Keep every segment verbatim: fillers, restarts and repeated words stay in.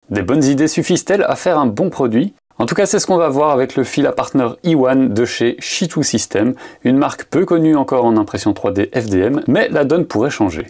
Des bonnes idées suffisent-elles à faire un bon produit? En tout cas, c'est ce qu'on va voir avec le fil à partner E un de chez Shitou Systems, une marque peu connue encore en impression trois D F D M, mais la donne pourrait changer.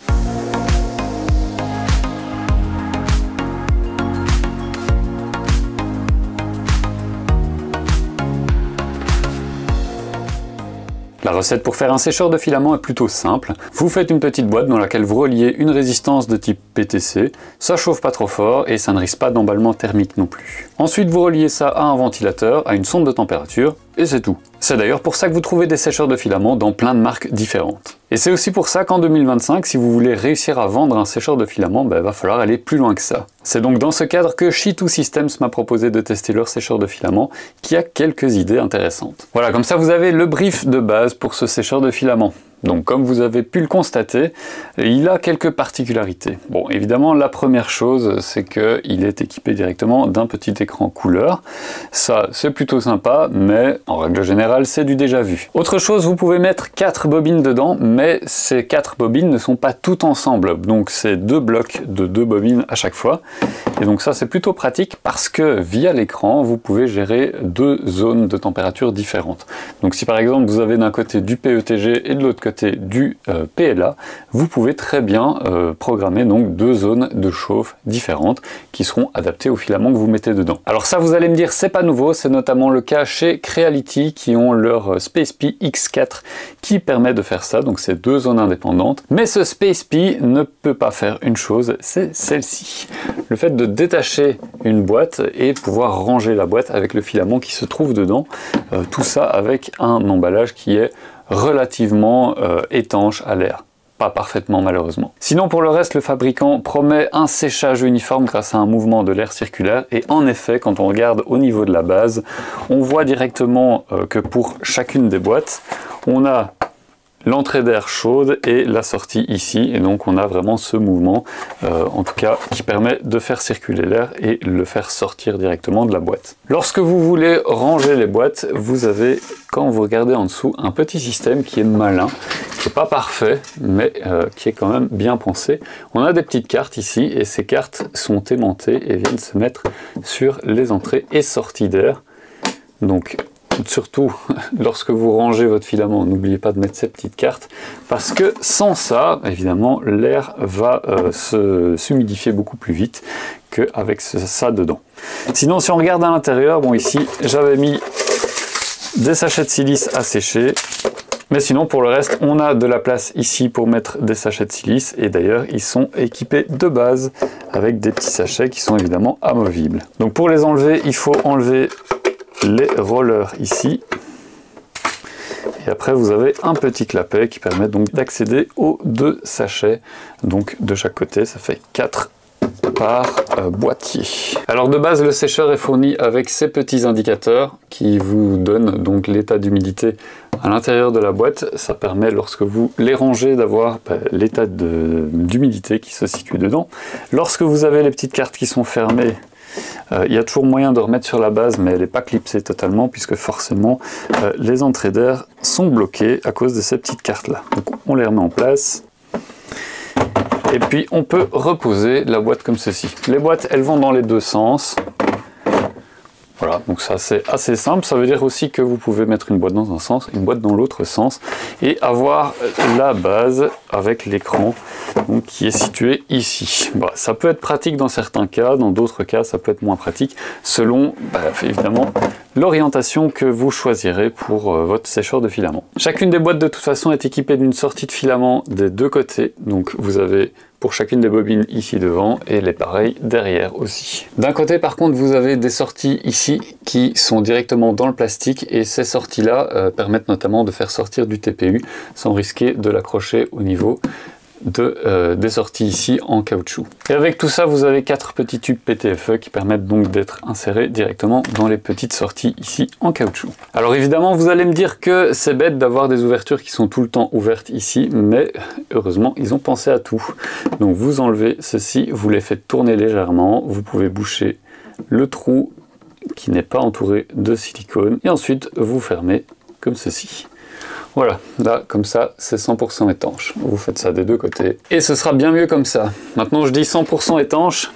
La recette pour faire un sécheur de filament est plutôt simple. Vous faites une petite boîte dans laquelle vous reliez une résistance de type P T C, ça chauffe pas trop fort et ça ne risque pas d'emballement thermique non plus. Ensuite vous reliez ça à un ventilateur, à une sonde de température, et c'est tout. C'est d'ailleurs pour ça que vous trouvez des sécheurs de filament dans plein de marques différentes. Et c'est aussi pour ça qu'en deux mille vingt-cinq, si vous voulez réussir à vendre un sécheur de filament, ben, il va falloir aller plus loin que ça. C'est donc dans ce cadre que Shitou Systems m'a proposé de tester leur sécheur de filament, qui a quelques idées intéressantes. Voilà, comme ça vous avez le brief de base pour ce sécheur de filament. Donc comme vous avez pu le constater, il a quelques particularités. Bon, évidemment, la première chose, c'est qu'il est équipé directement d'un petit écran couleur. Ça, c'est plutôt sympa, mais en règle générale, c'est du déjà vu. Autre chose, vous pouvez mettre quatre bobines dedans, mais ces quatre bobines ne sont pas toutes ensemble. Donc c'est deux blocs de deux bobines à chaque fois. Et donc ça, c'est plutôt pratique parce que via l'écran, vous pouvez gérer deux zones de température différentes. Donc si par exemple, vous avez d'un côté du P E T G et de l'autre côté du euh, P L A, vous pouvez très bien euh, programmer donc deux zones de chauffe différentes qui seront adaptées au filament que vous mettez dedans. Alors ça, vous allez me dire, c'est pas nouveau, c'est notamment le cas chez Creality qui ont leur SpacePi X quatre qui permet de faire ça, donc c'est deux zones indépendantes. Mais ce SpacePi ne peut pas faire une chose, c'est celle-ci. Le fait de détacher une boîte et pouvoir ranger la boîte avec le filament qui se trouve dedans, euh, tout ça avec un emballage qui est relativement euh, étanche à l'air. Pas parfaitement malheureusement. Sinon pour le reste, le fabricant promet un séchage uniforme grâce à un mouvement de l'air circulaire et en effet, quand on regarde au niveau de la base, on voit directement euh, que pour chacune des boîtes, on a l'entrée d'air chaude et la sortie ici, et donc on a vraiment ce mouvement, euh, en tout cas, qui permet de faire circuler l'air et le faire sortir directement de la boîte. Lorsque vous voulez ranger les boîtes, vous avez, quand vous regardez en dessous, un petit système qui est malin, qui n'est pas parfait, mais euh, qui est quand même bien pensé. On a des petites cartes ici, et ces cartes sont aimantées et viennent se mettre sur les entrées et sorties d'air. Donc, surtout lorsque vous rangez votre filament, n'oubliez pas de mettre ces petites cartes parce que sans ça, évidemment, l'air va euh, se s'humidifier beaucoup plus vite qu'avec ça dedans. Sinon, si on regarde à l'intérieur, bon ici, j'avais mis des sachets de silice à sécher. Mais sinon, pour le reste, on a de la place ici pour mettre des sachets de silice. Et d'ailleurs, ils sont équipés de base avec des petits sachets qui sont évidemment amovibles. Donc pour les enlever, il faut enlever les rollers ici. Et après, vous avez un petit clapet qui permet donc d'accéder aux deux sachets. Donc de chaque côté, ça fait quatre par euh, boîtier. Alors de base, le sécheur est fourni avec ces petits indicateurs qui vous donnent donc l'état d'humidité à l'intérieur de la boîte. Ça permet, lorsque vous les rangez, d'avoir bah, l'état d'humidité qui se situe dedans. Lorsque vous avez les petites cartes qui sont fermées, Euh, il y a toujours moyen de remettre sur la base, mais elle n'est pas clipsée totalement, puisque forcément euh, les entrées d'air sont bloquées à cause de ces petites cartes là. Donc on les remet en place. Et puis on peut reposer la boîte comme ceci. Les boîtes, elles vont dans les deux sens. Voilà, donc ça c'est assez simple. Ça veut dire aussi que vous pouvez mettre une boîte dans un sens, une boîte dans l'autre sens, et avoir la base avec l'écran qui est situé ici. Bah, ça peut être pratique dans certains cas, dans d'autres cas ça peut être moins pratique, selon bah, évidemment l'orientation que vous choisirez pour euh, votre sécheur de filament. Chacune des boîtes de toute façon est équipée d'une sortie de filament des deux côtés, donc vous avez pour chacune des bobines ici devant et les pareils derrière aussi. D'un côté par contre vous avez des sorties ici qui sont directement dans le plastique et ces sorties là euh, permettent notamment de faire sortir du T P U sans risquer de l'accrocher au niveau de, euh, des sorties ici en caoutchouc. Et avec tout ça, vous avez quatre petits tubes P T F E qui permettent donc d'être insérés directement dans les petites sorties ici en caoutchouc. Alors évidemment, vous allez me dire que c'est bête d'avoir des ouvertures qui sont tout le temps ouvertes ici, mais heureusement, ils ont pensé à tout. Donc vous enlevez ceci, vous les faites tourner légèrement, vous pouvez boucher le trou qui n'est pas entouré de silicone, et ensuite vous fermez comme ceci. Voilà, là, comme ça, c'est cent pour cent étanche. Vous faites ça des deux côtés. Et ce sera bien mieux comme ça. Maintenant, je dis cent pour cent étanche.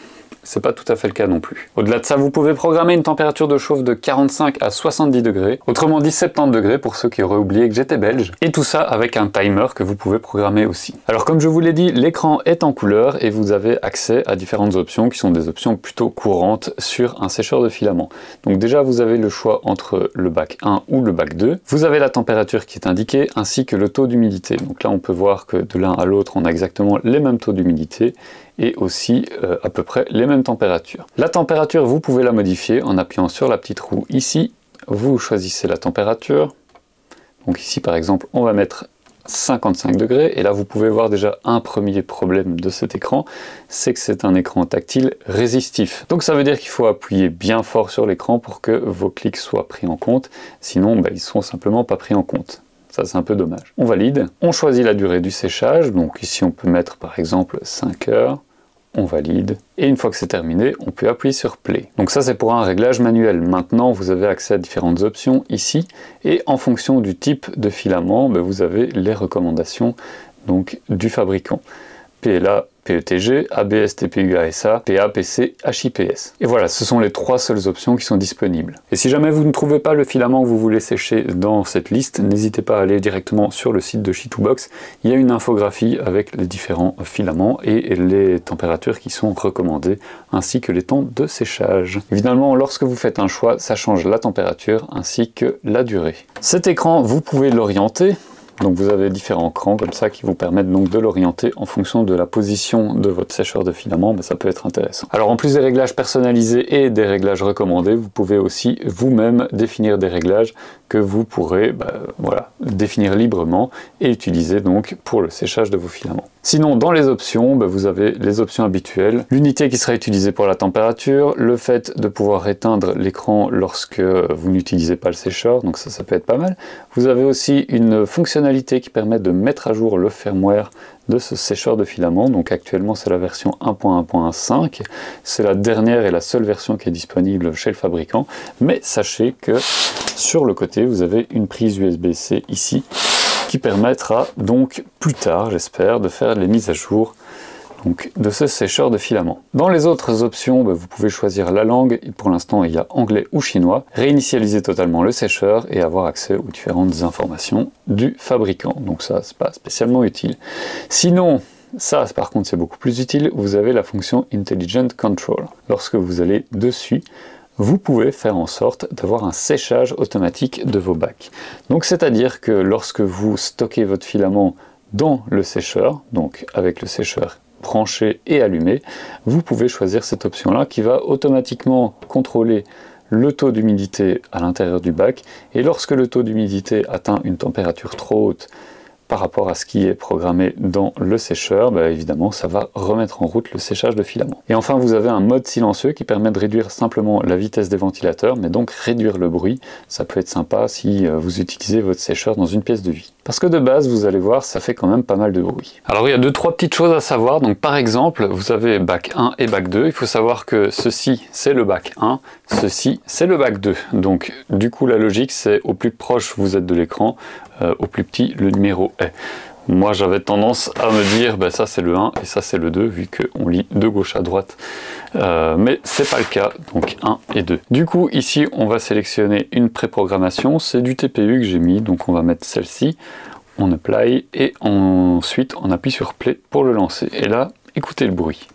c'est pas tout à fait le cas non plus. Au-delà de ça, vous pouvez programmer une température de chauffe de quarante-cinq à soixante-dix degrés, autrement dit soixante-dix degrés pour ceux qui auraient oublié que j'étais belge, et tout ça avec un timer que vous pouvez programmer aussi. Alors comme je vous l'ai dit, l'écran est en couleur et vous avez accès à différentes options qui sont des options plutôt courantes sur un sécheur de filament. Donc déjà vous avez le choix entre le bac un ou le bac deux, vous avez la température qui est indiquée ainsi que le taux d'humidité. Donc là on peut voir que de l'un à l'autre on a exactement les mêmes taux d'humidité et aussi euh, à peu près les mêmes températures. La température, vous pouvez la modifier en appuyant sur la petite roue ici. Vous choisissez la température. Donc ici par exemple, on va mettre cinquante-cinq degrés et là vous pouvez voir déjà un premier problème de cet écran, c'est que c'est un écran tactile résistif. Donc ça veut dire qu'il faut appuyer bien fort sur l'écran pour que vos clics soient pris en compte, sinon bah, ils ne seront simplement pas pris en compte. Ça c'est un peu dommage. On valide, on choisit la durée du séchage, donc ici on peut mettre par exemple cinq heures, on valide, et une fois que c'est terminé, on peut appuyer sur Play. Donc ça c'est pour un réglage manuel. Maintenant vous avez accès à différentes options ici, et en fonction du type de filament, ben, vous avez les recommandations donc, du fabricant. P L A, P E T G, A B S, T P U A S A, P A, P C, H I P S. Et voilà, ce sont les trois seules options qui sont disponibles. Et si jamais vous ne trouvez pas le filament que vous voulez sécher dans cette liste, n'hésitez pas à aller directement sur le site de Sheet two Box. Il y a une infographie avec les différents filaments et les températures qui sont recommandées, ainsi que les temps de séchage. Évidemment, lorsque vous faites un choix, ça change la température ainsi que la durée. Cet écran, vous pouvez l'orienter. Donc vous avez différents crans comme ça qui vous permettent donc de l'orienter en fonction de la position de votre sécheur de filament, mais ça peut être intéressant. Alors en plus des réglages personnalisés et des réglages recommandés, vous pouvez aussi vous-même définir des réglages que vous pourrez bah, voilà, définir librement et utiliser donc pour le séchage de vos filaments. Sinon, dans les options, bah, vous avez les options habituelles, l'unité qui sera utilisée pour la température, le fait de pouvoir éteindre l'écran lorsque vous n'utilisez pas le sécheur, donc ça, ça peut être pas mal. Vous avez aussi une fonctionnalité qui permet de mettre à jour le firmware de ce sécheur de filament. Donc actuellement c'est la version un point un point cinq, c'est la dernière et la seule version qui est disponible chez le fabricant, mais sachez que sur le côté vous avez une prise U S B C ici qui permettra donc plus tard, j'espère, de faire les mises à jour donc, de ce sécheur de filament. Dans les autres options, bah, vous pouvez choisir la langue, pour l'instant il y a anglais ou chinois, réinitialiser totalement le sécheur et avoir accès aux différentes informations du fabricant. Donc ça, c'est pas spécialement utile. Sinon, ça par contre c'est beaucoup plus utile, vous avez la fonction Intelligent Control. Lorsque vous allez dessus, vous pouvez faire en sorte d'avoir un séchage automatique de vos bacs. Donc c'est-à-dire que lorsque vous stockez votre filament dans le sécheur, donc avec le sécheur branché et allumé, vous pouvez choisir cette option-là qui va automatiquement contrôler le taux d'humidité à l'intérieur du bac, et lorsque le taux d'humidité atteint une température trop haute par rapport à ce qui est programmé dans le sécheur, bah évidemment ça va remettre en route le séchage de filament. Et enfin vous avez un mode silencieux qui permet de réduire simplement la vitesse des ventilateurs, mais donc réduire le bruit. Ça peut être sympa si vous utilisez votre sécheur dans une pièce de vie. Parce que de base, vous allez voir, ça fait quand même pas mal de bruit. Alors il y a deux trois petites choses à savoir. Donc par exemple, vous avez bac un et bac deux. Il faut savoir que ceci c'est le bac un, ceci c'est le bac deux. Donc du coup la logique c'est au plus proche vous êtes de l'écran, euh, au plus petit le numéro est. Moi j'avais tendance à me dire bah, ça c'est le un et ça c'est le deux vu qu'on lit de gauche à droite, euh, mais c'est pas le cas, donc un et deux. Du coup ici on va sélectionner une préprogrammation, c'est du T P U que j'ai mis, donc on va mettre celle-ci, on apply et ensuite on appuie sur play pour le lancer. Et là écoutez le bruit.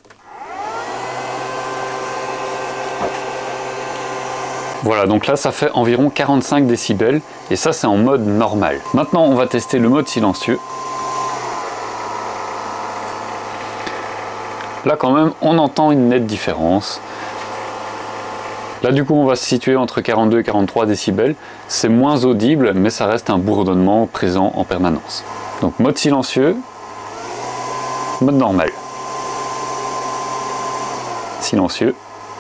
Voilà, donc là ça fait environ quarante-cinq décibels et ça c'est en mode normal. Maintenant on va tester le mode silencieux. Là quand même on entend une nette différence. Là du coup on va se situer entre quarante-deux et quarante-trois décibels. C'est moins audible mais ça reste un bourdonnement présent en permanence. Donc mode silencieux, mode normal. Silencieux.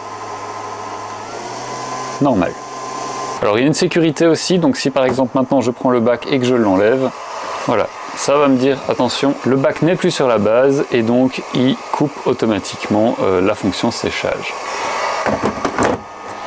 Normal. Alors il y a une sécurité aussi, donc si par exemple maintenant je prends le bac et que je l'enlève, voilà, ça va me dire attention, le bac n'est plus sur la base et donc il coupe automatiquement euh, la fonction séchage.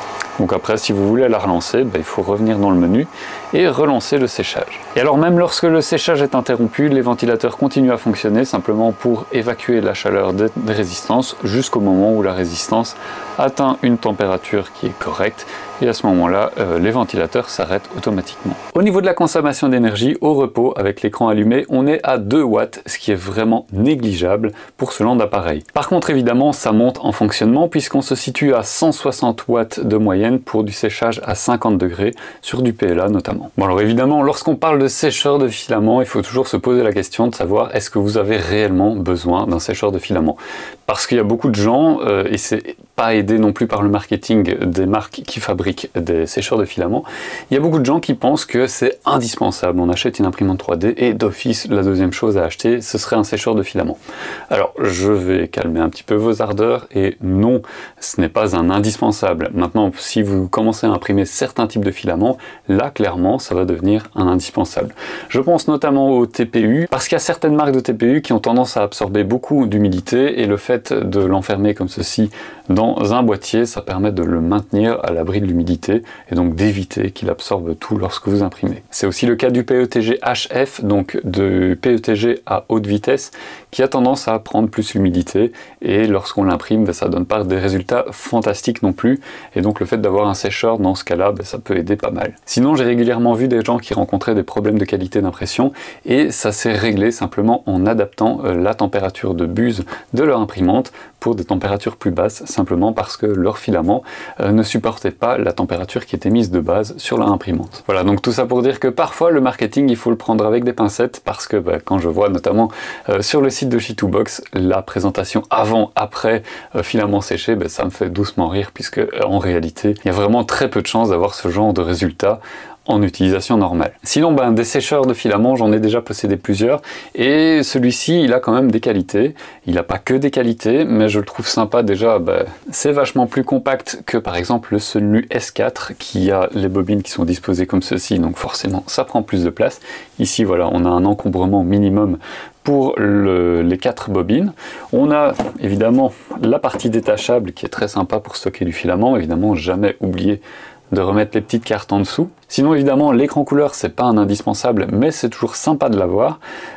Donc après, si vous voulez la relancer, bah, il faut revenir dans le menu et relancer le séchage. Et alors même lorsque le séchage est interrompu, les ventilateurs continuent à fonctionner simplement pour évacuer la chaleur des résistances jusqu'au moment où la résistance atteint une température qui est correcte. Et à ce moment-là, euh, les ventilateurs s'arrêtent automatiquement. Au niveau de la consommation d'énergie, au repos, avec l'écran allumé, on est à deux watts, ce qui est vraiment négligeable pour ce genre d'appareil. Par contre, évidemment, ça monte en fonctionnement puisqu'on se situe à cent soixante watts de moyenne pour du séchage à cinquante degrés, sur du P L A notamment. Bon alors évidemment, lorsqu'on parle de sécheur de filaments, il faut toujours se poser la question de savoir est-ce que vous avez réellement besoin d'un sécheur de filaments. Parce qu'il y a beaucoup de gens, euh, et c'est pas aidé non plus par le marketing des marques qui fabriquent des sécheurs de filaments, il y a beaucoup de gens qui pensent que c'est indispensable. On achète une imprimante trois D et d'office, la deuxième chose à acheter, ce serait un sécheur de filaments. Alors, je vais calmer un petit peu vos ardeurs et non, ce n'est pas un indispensable. Maintenant, si vous commencez à imprimer certains types de filaments, là, clairement, ça va devenir un indispensable. Je pense notamment au T P U, parce qu'il y a certaines marques de T P U qui ont tendance à absorber beaucoup d'humidité et le fait de l'enfermer comme ceci dans un boîtier, ça permet de le maintenir à l'abri de l'humidité et donc d'éviter qu'il absorbe tout lorsque vous imprimez. C'est aussi le cas du P E T G H F, donc de P E T G à haute vitesse, qui a tendance à prendre plus l'humidité et lorsqu'on l'imprime, ben, ça donne pas des résultats fantastiques non plus et donc le fait d'avoir un sécheur dans ce cas-là, ben, ça peut aider pas mal. Sinon, j'ai régulièrement vu des gens qui rencontraient des problèmes de qualité d'impression et ça s'est réglé simplement en adaptant euh, la température de buse de leur imprimante pour des températures plus basses, simplement parce que leur filament euh, ne supportait pas la température qui était mise de base sur leur imprimante. Voilà, donc tout ça pour dire que parfois le marketing, il faut le prendre avec des pincettes, parce que bah, quand je vois notamment euh, sur le site de Sheet two Box la présentation avant-après euh, filament séché, bah, ça me fait doucement rire, puisque euh, en réalité, il y a vraiment très peu de chances d'avoir ce genre de résultat en utilisation normale. Sinon, ben, des sécheurs de filaments, j'en ai déjà possédé plusieurs, et celui-ci, il a quand même des qualités. Il n'a pas que des qualités, mais je le trouve sympa déjà. Ben, c'est vachement plus compact que par exemple le Sunlu S quatre, qui a les bobines qui sont disposées comme ceci, donc forcément, ça prend plus de place. Ici, voilà, on a un encombrement minimum pour le, les quatre bobines. On a évidemment la partie détachable qui est très sympa pour stocker du filament. Évidemment, jamais oublier de remettre les petites cartes en dessous. Sinon, évidemment, l'écran couleur, c'est pas un indispensable, mais c'est toujours sympa de l'avoir.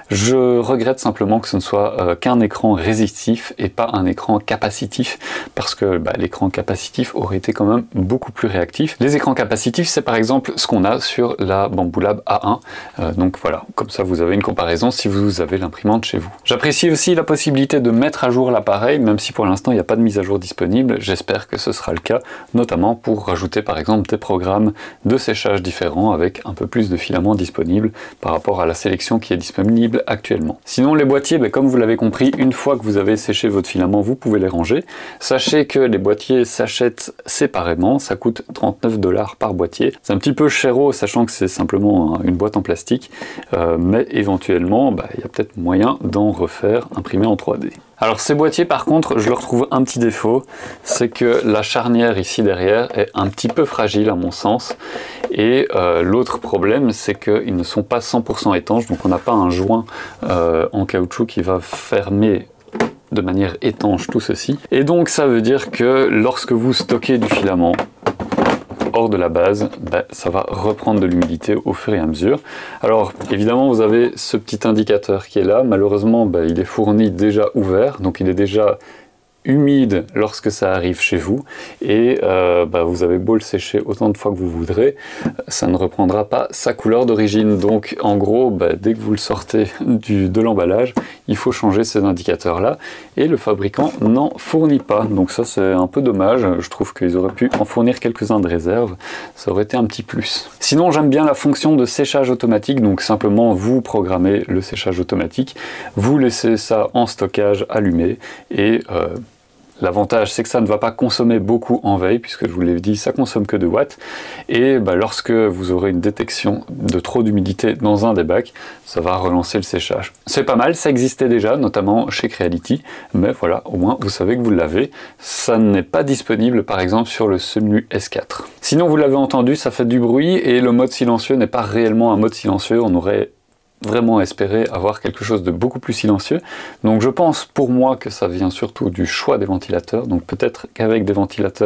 Je regrette simplement que ce ne soit euh, qu'un écran résistif et pas un écran capacitif, parce que bah, l'écran capacitif aurait été quand même beaucoup plus réactif. Les écrans capacitifs, c'est par exemple ce qu'on a sur la Bambu Lab A un. Euh, donc voilà, comme ça vous avez une comparaison si vous avez l'imprimante chez vous. J'apprécie aussi la possibilité de mettre à jour l'appareil, même si pour l'instant il n'y a pas de mise à jour disponible. J'espère que ce sera le cas, notamment pour rajouter par exemple des programmes de séchage différents avec un peu plus de filaments disponibles par rapport à la sélection qui est disponible actuellement. Sinon, les boîtiers, ben, comme vous l'avez compris, une fois que vous avez séché votre filament, vous pouvez les ranger. Sachez que les boîtiers s'achètent séparément, ça coûte trente-neuf dollars par boîtier. C'est un petit peu chéro, sachant que c'est simplement une boîte en plastique, euh, mais éventuellement, ben, il y a peut-être moyen d'en refaire imprimer en trois D. Alors ces boîtiers, par contre, je leur trouve un petit défaut, c'est que la charnière ici derrière est un petit peu fragile à mon sens, et euh, l'autre problème, c'est qu'ils ne sont pas cent pour cent étanches, donc on n'a pas un joint euh, en caoutchouc qui va fermer de manière étanche tout ceci, et donc ça veut dire que lorsque vous stockez du filament hors de la base, ben, ça va reprendre de l'humidité au fur et à mesure. Alors évidemment, vous avez ce petit indicateur qui est là, malheureusement ben, il est fourni déjà ouvert, donc il est déjà humide lorsque ça arrive chez vous, et euh, bah, vous avez beau le sécher autant de fois que vous voudrez, ça ne reprendra pas sa couleur d'origine. Donc en gros, bah, dès que vous le sortez du, de l'emballage, il faut changer ces indicateurs là, et le fabricant n'en fournit pas. Donc ça c'est un peu dommage, je trouve qu'ils auraient pu en fournir quelques-uns de réserve, ça aurait été un petit plus. Sinon j'aime bien la fonction de séchage automatique, donc simplement vous programmez le séchage automatique, vous laissez ça en stockage allumé, et euh, l'avantage, c'est que ça ne va pas consommer beaucoup en veille, puisque je vous l'ai dit, ça consomme que deux watts. Et bah, lorsque vous aurez une détection de trop d'humidité dans un des bacs, ça va relancer le séchage. C'est pas mal, ça existait déjà, notamment chez Creality, mais voilà, au moins vous savez que vous l'avez. Ça n'est pas disponible, par exemple, sur le Sunlu S quatre. Sinon, vous l'avez entendu, ça fait du bruit, et le mode silencieux n'est pas réellement un mode silencieux. On aurait vraiment espérer avoir quelque chose de beaucoup plus silencieux. Donc je pense pour moi que ça vient surtout du choix des ventilateurs, donc peut-être qu'avec des ventilateurs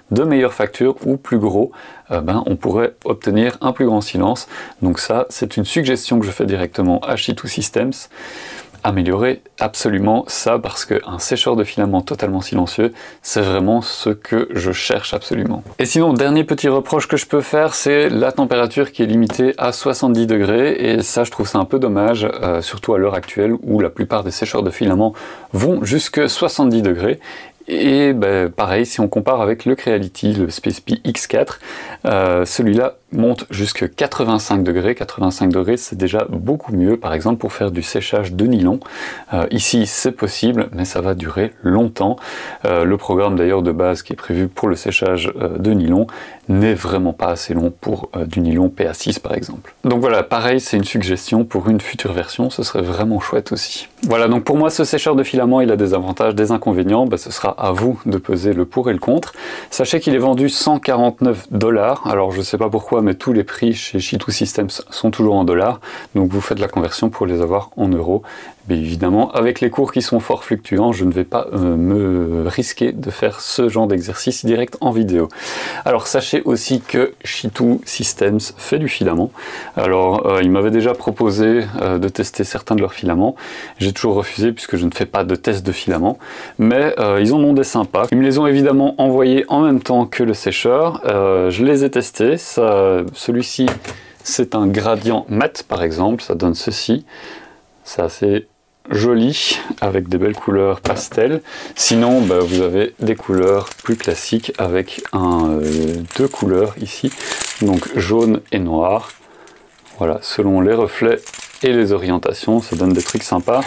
de meilleure facture ou plus gros, euh, ben, on pourrait obtenir un plus grand silence. Donc ça, c'est une suggestion que je fais directement à Shitou Systems. Améliorer absolument ça, parce qu'un sécheur de filament totalement silencieux, c'est vraiment ce que je cherche absolument. Et sinon, dernier petit reproche que je peux faire, c'est la température qui est limitée à soixante-dix degrés, et ça je trouve ça un peu dommage, euh, surtout à l'heure actuelle où la plupart des sécheurs de filament vont jusque soixante-dix degrés. Et ben, pareil, si on compare avec le Creality, le SpacePi X quatre, euh, celui-là monte jusqu'à quatre-vingt-cinq degrés. quatre-vingt-cinq degrés, c'est déjà beaucoup mieux, par exemple pour faire du séchage de nylon. Euh, ici, c'est possible, mais ça va durer longtemps. Euh, le programme d'ailleurs de base qui est prévu pour le séchage euh, de nylon n'est vraiment pas assez long pour euh, du nylon P A six par exemple. Donc voilà, pareil, c'est une suggestion pour une future version, ce serait vraiment chouette aussi. Voilà, donc pour moi, ce sécheur de filament, il a des avantages, des inconvénients, ben, ce sera à vous de peser le pour et le contre. Sachez qu'il est vendu cent quarante-neuf dollars, alors je sais pas pourquoi, mais tous les prix chez Shitou Systems sont toujours en dollars, donc vous faites la conversion pour les avoir en euros. Mais évidemment, avec les cours qui sont fort fluctuants, je ne vais pas euh, me risquer de faire ce genre d'exercice direct en vidéo. Alors sachez aussi que Shitou Systems fait du filament. Alors euh, il m'avait déjà proposé euh, de tester certains de leurs filaments. J'ai toujours refusé puisque je ne fais pas de test de filament. Mais euh, ils en ont des sympas. Ils me les ont évidemment envoyés en même temps que le sécheur. Euh, je les ai testés. Celui-ci, c'est un gradient mat par exemple. Ça donne ceci. C'est assez joli, avec des belles couleurs pastel. Sinon, bah, vous avez des couleurs plus classiques avec un, euh, deux couleurs ici, donc jaune et noir. Voilà, selon les reflets et les orientations, ça donne des trucs sympas.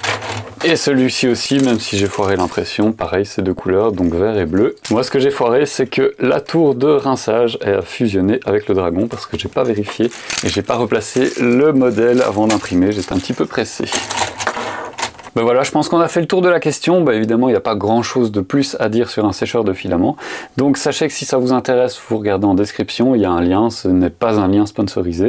Et celui-ci aussi, même si j'ai foiré l'impression, pareil, c'est deux couleurs, donc vert et bleu. Moi, ce que j'ai foiré, c'est que la tour de rinçage a fusionné avec le dragon, parce que j'ai pas vérifié et j'ai pas replacé le modèle avant d'imprimer. J'étais un petit peu pressé. Ben voilà, je pense qu'on a fait le tour de la question. Ben évidemment, il n'y a pas grand chose de plus à dire sur un sécheur de filament. Donc sachez que si ça vous intéresse, vous regardez en description, il y a un lien, ce n'est pas un lien sponsorisé.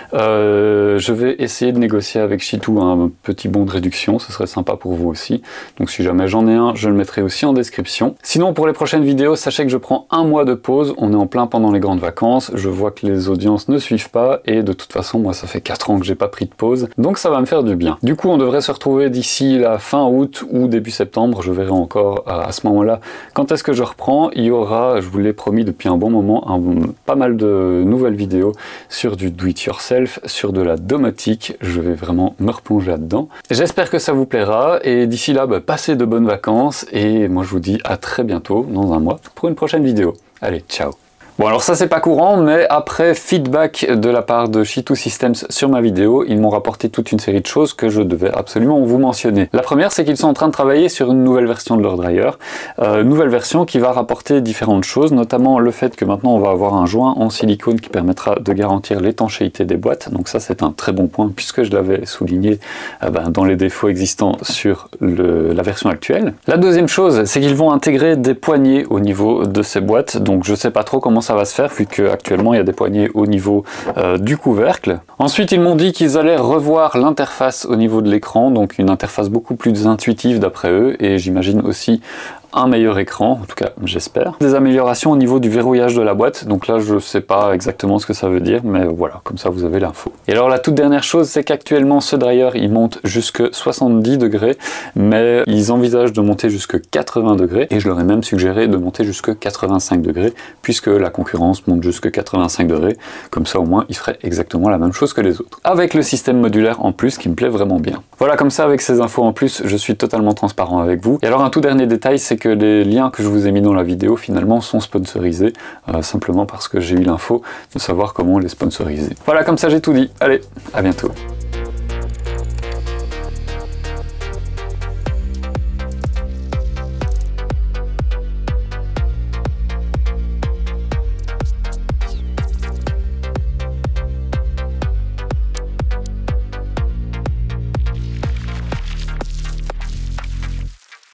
Euh, je vais essayer de négocier avec Shitou un petit bon de réduction, ce serait sympa pour vous aussi. Donc si jamais j'en ai un, je le mettrai aussi en description. Sinon, pour les prochaines vidéos, sachez que je prends un mois de pause. On est en plein pendant les grandes vacances. Je vois que les audiences ne suivent pas et de toute façon, moi, ça fait quatre ans que j'ai pas pris de pause. Donc ça va me faire du bien. Du coup, on devrait se retrouver d'ici la fin août ou début septembre, je verrai encore à ce moment-là quand est-ce que je reprends. Il y aura, je vous l'ai promis depuis un bon moment, un, pas mal de nouvelles vidéos sur du do-it-yourself, sur de la domotique. Je vais vraiment me replonger là-dedans. J'espère que ça vous plaira et d'ici là, bah, passez de bonnes vacances et moi je vous dis à très bientôt dans un mois pour une prochaine vidéo. Allez, ciao! Bon, alors ça c'est pas courant, mais après feedback de la part de Shitou Systems sur ma vidéo, ils m'ont rapporté toute une série de choses que je devais absolument vous mentionner. La première, c'est qu'ils sont en train de travailler sur une nouvelle version de leur dryer, euh, nouvelle version qui va rapporter différentes choses, notamment le fait que maintenant on va avoir un joint en silicone qui permettra de garantir l'étanchéité des boîtes, donc ça c'est un très bon point puisque je l'avais souligné euh, ben, dans les défauts existants sur le, la version actuelle. La deuxième chose, c'est qu'ils vont intégrer des poignées au niveau de ces boîtes, donc je sais pas trop comment ça va se faire vu qu'actuellement il y a des poignées au niveau euh, du couvercle. Ensuite ils m'ont dit qu'ils allaient revoir l'interface au niveau de l'écran, donc une interface beaucoup plus intuitive d'après eux, et j'imagine aussi un meilleur écran, en tout cas j'espère. Des améliorations au niveau du verrouillage de la boîte, donc là je sais pas exactement ce que ça veut dire, mais voilà, comme ça vous avez l'info. Et alors la toute dernière chose, c'est qu'actuellement ce dryer il monte jusque soixante-dix degrés, mais ils envisagent de monter jusque quatre-vingts degrés, et je leur ai même suggéré de monter jusque quatre-vingt-cinq degrés, puisque la concurrence monte jusque quatre-vingt-cinq degrés, comme ça au moins ils feraient exactement la même chose que les autres. Avec le système modulaire en plus qui me plaît vraiment bien. Voilà, comme ça avec ces infos en plus, je suis totalement transparent avec vous. Et alors un tout dernier détail, c'est que que les liens que je vous ai mis dans la vidéo finalement sont sponsorisés, euh, simplement parce que j'ai eu l'info de savoir comment les sponsoriser. Voilà, comme ça j'ai tout dit. Allez, à bientôt.